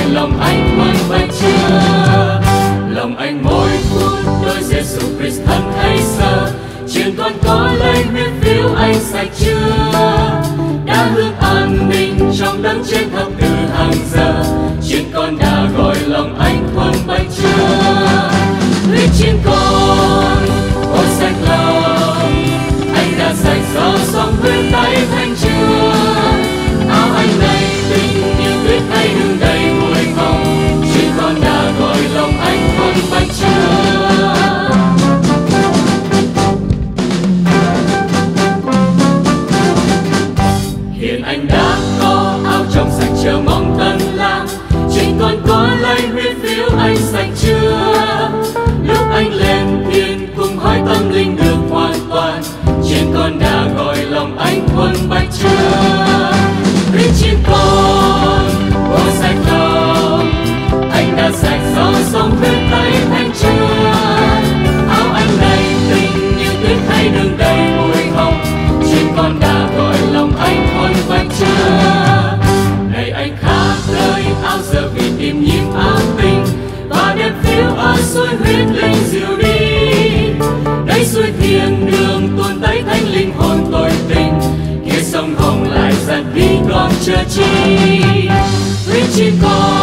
lòng anh quên bạch chưa. Lòng anh mỗi phút đôi Giêsu Christ thân hay sơ, chuyện con có lấy huyết phiếu anh sạch chưa. Đã hương an ninh trong đấng trên thập tự hàng giờ, chuyện con đã gọi lòng anh quên bạch chưa. Huyết chiến con ôi sạch lòng, anh đã sạch do sông huyết tay thanh chưa. Áo anh này tinh như tuyết hay đương đầy mùi hồng, chuyện con đã gọi lòng anh quên bạch chưa. Hiện anh đã có áo trong sạch chờ mong tân lang, chuyện con có lấy huyết phiếu anh sạch chưa. Lúc anh lên thiên cùng hỏi tâm linh được hoàn toàn, chuyện con đã gọi lòng anh quên bạch chưa. Huyết chiến con ôi sạch lòng, anh đã sạch do sông huyết tay thanh chưa. Áo anh này tinh như tuyết hay đường đầy mùi hồng, chuyện con đã gọi lòng anh quên bạch chưa. Này anh khác đời áo giờ vì tìm nhịp an bình, và đem phiếu ở suối huyết linh dịu đi. Đây suối thiên đường tuôn tẩy thánh linh hồn tội tình, kia sông Hồng lại dần đi còn chờ chi. Huyết chiến con